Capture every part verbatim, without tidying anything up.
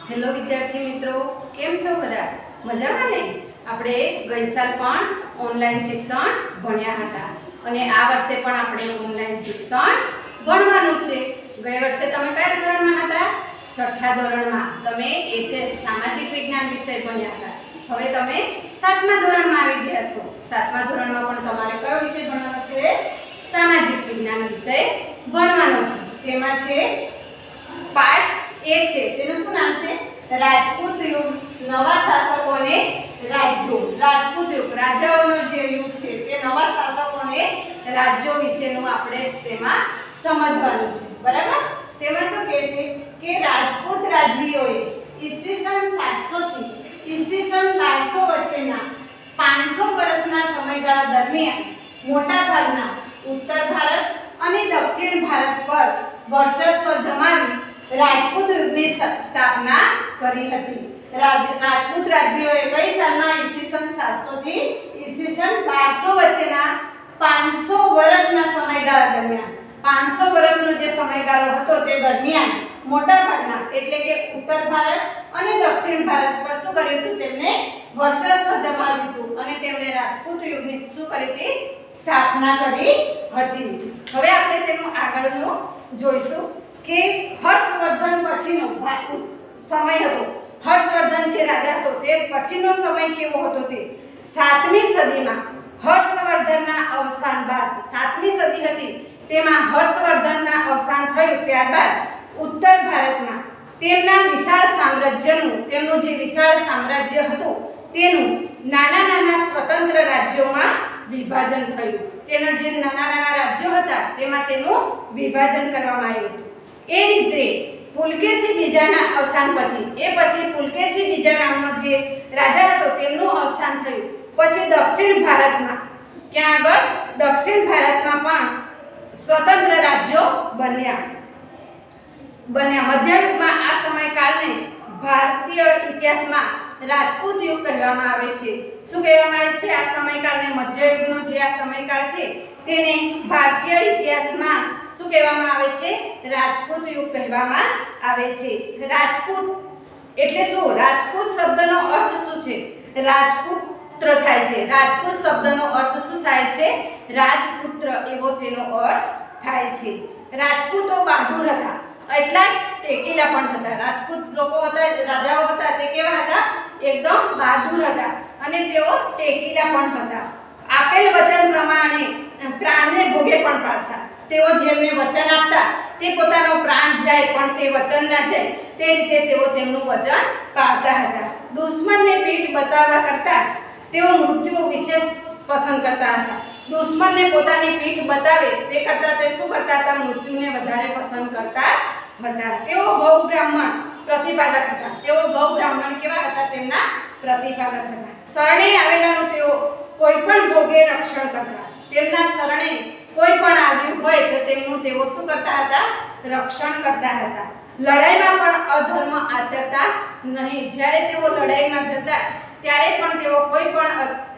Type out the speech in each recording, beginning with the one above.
Hello विद्यार्थी मित्रों, केम छो बधा? मजामां ने? આપણે ગઈ સાલ પણ ઓનલાઈન શિક્ષણ ભણ્યા હતા અને આ વર્ષે પણ આપણે ઓનલાઈન શિક્ષણ ભણવાનું છે। ગઈ વર્ષે તમે કયા ધોરણમાં હતા? છઠ્ઠા ધોરણમાં। તમે એસએસ સામાજિક વિજ્ઞાન વિષય ભણ્યા હતા। હવે તમે સાતમા ધોરણમાં આવી ગયા છો। સાતમા ધોરણમાં પણ તમારે કયો વિષય ભણવાનો છે? સામાજિક વિજ્ઞાન વિષય ભણવાનો છે। તેમાં છે પાઠ एक છે, તેનું શું નામ છે? રાજપૂત યુગ, નવા શાસકોને રાજ્યો। રાજપૂત યુગ રાજાઓનો જે યુગ છે તે નવા શાસકોને રાજ્યો વિશેનું આપણે તેમાં સમજવાનું છે, બરાબર? તેમાં શું કહે છે કે રાજપૂત રાજવીઓએ ઈસવીસન સાતસો થી ઈસવીસન બારસો વચ્ચેના પાંચસો વર્ષના સમયગાળા દરમિયાન મોટા ભાગના ઉત્તર ભારત અને દક્ષિણ ભારત પર વર્ચસ્વ જમાવી રાજપૂત યુગની સ્થાપના કરી હતી। રાજ રાજપૂત રાજવીઓએ કઈ સાલમાં? ઈસવીસન સાતસો થી ઈસવીસન બારસો વચ્ચેના પાંચસો વર્ષના સમયગાળા દરમિયાન પાંચસો વર્ષનો જે સમયગાળો હતો તે દરમિયાન મોટા ભાગના એટલે કે ઉત્તર ભારત અને દક્ષિણ ભારત પર શું કર્યું હતું? તેમને વર્ચસ્વ જમાવ્યું હતું અને તેમણે રાજપૂત યુગની શું કરી હતી? સ્થાપના કરી હતી। હવે આપણે તેનું આગળનું જોઈશું કે હર્ષવર્ધન પછીનો સમય હતો। હર્ષવર્ધન જે રાજા હતો તે પછીનો સમય કેવો હતો? તે સાતમી સદીમાં હર્ષવર્ધનના અવસાન બાદ સાતમી સદી હતી તેમાં હર્ષવર્ધનના અવસાન થયું ત્યારબાદ ઉત્તર ભારતમાં તેમના વિશાળ સામ્રાજ્યનું તેમનું જે વિશાળ સામ્રાજ્ય હતું તેનું નાના નાના સ્વતંત્ર રાજ્યોમાં વિભાજન થયું। તેના જે નાના નાના રાજ્યો હતા તેમાં તેનું વિભાજન કરવામાં આવ્યું હતું। એ રીતે પુલકેશી બીજાના અવસાન પછી એ પછી પુલકેશી બીજા નામનો જે રાજા હતો તેમનું અવસાન થયું। પછી દક્ષિણ ભારતમાં ક્યાં આગળ? દક્ષિણ ભારતમાં પણ સ્વતંત્ર રાજ્યો બન્યા બન્યા મધ્યયુગમાં આ સમયકાળને ભારતીય ઇતિહાસમાં રાજપૂત યુગ કહેવામાં આવે છે। શું કહેવામાં આવે છે? આ સમયકાળને મધ્યયુગનો જે આ સમયકાળ છે તેને ભારતીય ઇતિહાસમાં શું કહેવામાં આવે છે? રાજપૂત યુગ કહેવામાં આવે છે। રાજપૂત એટલે શું? રાજપૂત શબ્દનો અર્થ શું છે? રાજપુત્ર થાય છે। રાજપૂત શબ્દનો અર્થ શું થાય છે? રાજપુત્ર એવો તેનો અર્થ થાય છે। રાજપૂતો બહાદુર હતા, એટલા ટેકીલા પણ હતા। રાજપૂત લોકો હતા, રાજાઓ હતા, તે કેવા હતા? એકદમ બહાદુર હતા અને તેઓ ટેકીલા પણ હતા। આપેલ વચન પ્રમાણે પ્રાણને ભોગે પણ પાડતા। તેઓ જેમને વચન આપતા તે પોતાનો પ્રાણ જાય પણ તે વચન ના જાય તે રીતે તેઓ તેમનું વચન પાળતા હતા। દુશ્મનને પીઠ બતાવવા કરતા તેઓ મૃત્યુ વિશેષ પસંદ કરતા હતા। દુશ્મનને પોતાની પીઠ બતાવે તે કરતા તે શું કરતા હતા? મૃત્યુને વધારે પસંદ કરતા હતા। તેઓ ગૌ બ્રાહ્મણ પ્રતિપાલક હતા। તેઓ ગૌ બ્રાહ્મણ કેવા હતા? તેમના પ્રતિપાલક હતા। શરણે આવેલાનું તેઓ કોઈ પણ ભોગે રક્ષણ કરતા। તેમના શરણે કોઈ પણ આવ્યું હોય તો તેમનું તેઓ શું કરતા હતા? રક્ષણ કરતા હતા। લડાઈમાં પણ અધર્મ આચરતા નહીં। જ્યારે તેઓ લડાઈમાં જતા ત્યારે પણ તેઓ કોઈ પણ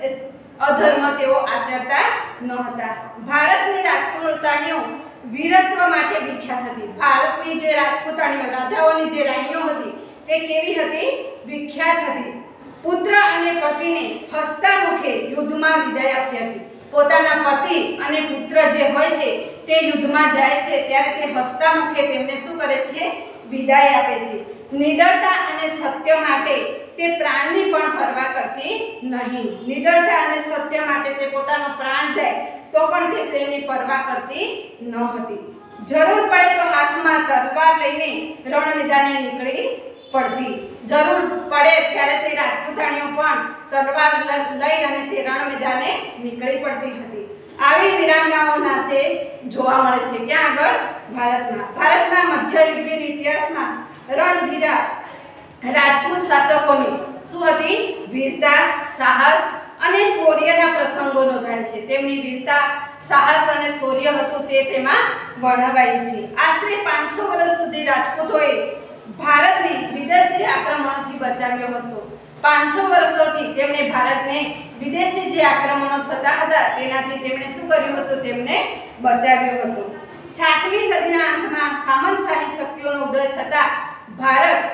અધર્મ તેઓ આચરતા ન હતા। ભારતની રાજપૂતાણીઓ વીરત્વ માટે વિખ્યાત હતી। ભારતની જે રાજપૂતાણીઓ રાજાઓની જે રાણીઓ હતી તે કેવી હતી? વિખ્યાત હતી। પુત્ર અને પતિને હસતા મુખે યુદ્ધમાં વિદાય આપતી હતી। પોતાના પતિ અને પુત્ર જે હોય છે તે યુદ્ધમાં જાય છે ત્યારે તે હસતા મુખે તેમને શું કરે છે? વિદાય આપે છે। નિડરતા અને સત્ય માટે તે પ્રાણની પણ પરવા કરતી નહીં। નિડરતા અને સત્ય માટે તે પોતાનો પ્રાણ જાય તો પણ તે તેની પરવા કરતી ન હતી। જરૂર પડે તો હાથમાં તલવાર લઈને રણ મેદાને નીકળી પડતી। જરૂર પડે ત્યારે તે રાજપૂતાણીઓ પણ તલવાર લઈ અને તે રણ મેદાને નીકળી પડતી હતી। આવી વીરાંગનાઓના તે જોવા મળે છે ક્યાં આગળ? ભારતમાં। ભારતના મધ્યયુગીન ઇતિહાસમાં રણધીરા રાજપૂત શાસકોની શું હતી? વીરતા, સાહસ અને શૌર્યના પ્રસંગો નોંધાય છે। તેમની વીરતા, સાહસ અને શૌર્ય હતું તે તેમાં વર્ણવાયું છે। આશરે પાંચસો વર્ષ સુધી રાજપૂતોએ ભારતને વિદેશી આક્રમણોથી બચાવ્યો હતો। પાંચસો વર્ષોથી તેમણે ભારતને વિદેશી જે આક્રમણો થતા હતા તેનાથી તેમણે શું કર્યું હતું? તેમને બચાવ્યો હતો। સાતમી સદીના અંતમાં સામંતશાહી શક્તિઓનો ઉદય થતા ભારત અને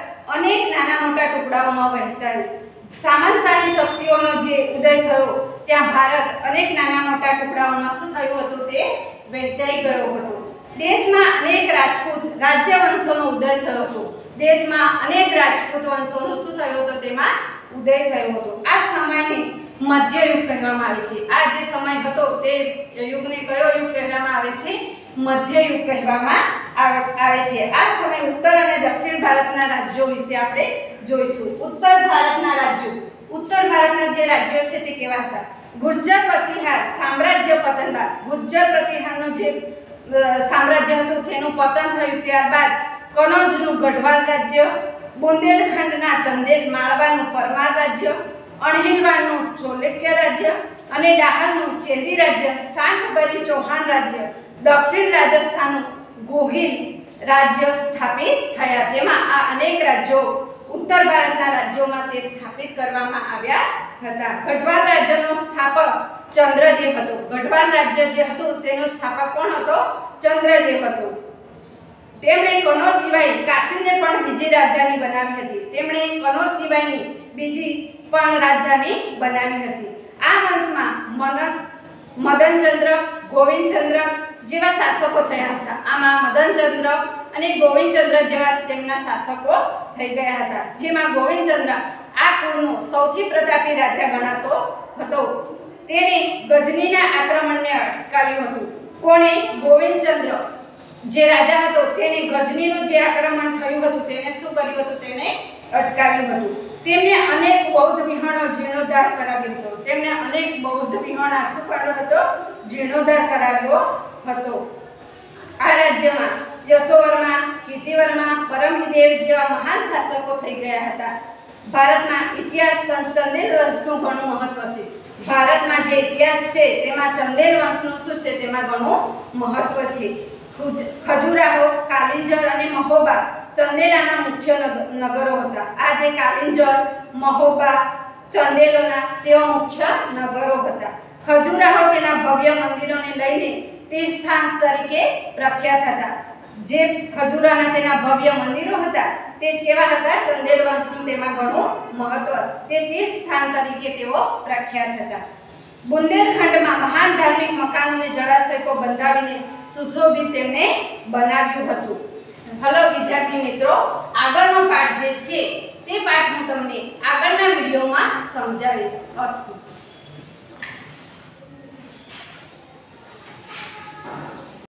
અનેક નાના મોટા ટુકડાઓમાં વહેંચાયું. સામંતશાહી શક્તિઓનો જે ઉદય થયો ત્યાં ભારત અનેક નાના મોટા ટુકડાઓમાં શું થયું હતું? તે વહેંચાઈ ગયો હતો. દેશમાં અનેક રાજપૂત રાજ્ય વંશોનો ઉદય થયો હતો. દેશમાં અનેક રાજપૂત વંશોનો શું થયો હતો? તેમાં ઉદય થયો હતો. આ સમયને મધ્યયુગ કહેવામાં આવે છે. આ જે સમય હતો તે યુગને કયો યુગ કહેવામાં આવે છે? મધ્યયુગ કહેવામાં આવે છે. આ સમય ઉત્તર અને દક્ષિણ ભારતના રાજ્યો વિશે આપણે જોઈશું. ઉત્તર ભારતના રાજ્યો ઉત્તર ભારતના જે રાજ્યો છે તે કેવા હતા? ગુર્જર પ્રતિહાર સામ્રાજ્ય પતન બાદ ગુર્જર પ્રતિહારનું જે સામ્રાજ્ય હતું તેનું પતન થયું ત્યારબાદ કનોજનું ગઢવાલ રાજ્ય, બુંદેલખંડના ચંદેલ માળવાનું પરમાર રાજ્ય, અણહિલવાડનું ચોલુક્ય રાજ્ય અને ડાહરનું ચેદી રાજ્ય, શાકંભરી ચૌહાણ રાજ્ય, દક્ષિણ રાજસ્થાનનું ગોહિલ રાજ્ય સ્થાપિત થયા. તેમાં આ અનેક રાજ્યો ઉત્તર ભારતના રાજ્યોમાં તે સ્થાપિત કરવામાં આવ્યા હતા. ગઢવાલ રાજ્યનો સ્થાપક ચંદ્રદેવ હતો. ગઢવાલ રાજ્ય જે હતું તેનો સ્થાપક કોણ હતો? ચંદ્રદેવ હતો. તેમણે કનોજ સિવાય કાશીને પણ બીજી રાજધાની બનાવી હતી. તેમણે કનોજ સિવાયની બીજી પણ રાજધાની બનાવી હતી. આ વંશમાં મદન મદનચંદ્ર, ગોવિંદચંદ્ર જેવા શાસકો થયા હતા. આમાં મદનચંદ્ર અને ગોવિંદચંદ્ર જેવા તેમના શાસકો થઈ ગયા હતા. જેમાં ગોવિંદચંદ્ર આ કુળનો સૌથી પ્રતાપી રાજા ગણાતો હતો. તેણે ગજનીના આક્રમણને અટકાવ્યું હતું. કોણે? ગોવિંદચંદ્ર જે રાજા હતો તેણે ગજનીનું જે આક્રમણ થયું હતું તેને શું કર્યું હતું? તેને અટકાવ્યું હતું. તેમણે અનેક બૌદ્ધ વિહારો જીર્ણોદ્ધાર કરાવ્યો હતો. તેમણે અનેક બૌદ્ધ વિહારો શું કર્યો હતો? જીર્ણોદ્ધાર કરાવ્યો હતો. આ રાજ્યમાં યશોવર્મા, કીર્તિવર્મા, પરમહિદેવ જેવા મહાન શાસકો થઈ ગયા હતા. ભારતમાં ઇતિહાસ ચંદેલ વંશનું ઘણું મહત્વ છે. ભારતમાં જે ઇતિહાસ છે તેમાં ચંદેલ વંશનું શું છે? તેમાં ઘણું મહત્વ છે. ખજુરાહો, કાલિંજર અને મહોબા ચંદેલાના મુખ્ય નગરો હતા. આ જે કાલિંજર, મહોબા, ચંદેલોના તેઓ મુખ્ય નગરો હતા. ખજુરાહો તેના ભવ્ય મંદિરોને લઈને તીર્થસ્થાન તરીકે પ્રખ્યાત હતા. જે ખજુરાના તેના ભવ્ય મંદિરો હતા તે કેવા હતા? ચંદેલ વંશનું તેમાં ઘણું મહત્વ. તે તીર્થસ્થાન તરીકે તેઓ પ્રખ્યાત હતા. બુંદેલખંડમાં મહાન ધાર્મિક મકાનોને જળાશયો બંધાવીને સુશોભિત તેમને બનાવ્યું હતું. હલો વિદ્યાર્થી મિત્રો, આગળનો પાઠ જે છે તે પાઠ હું તમને આગળના વિડીયોમાં સમજાવીશ. અસ્તુ.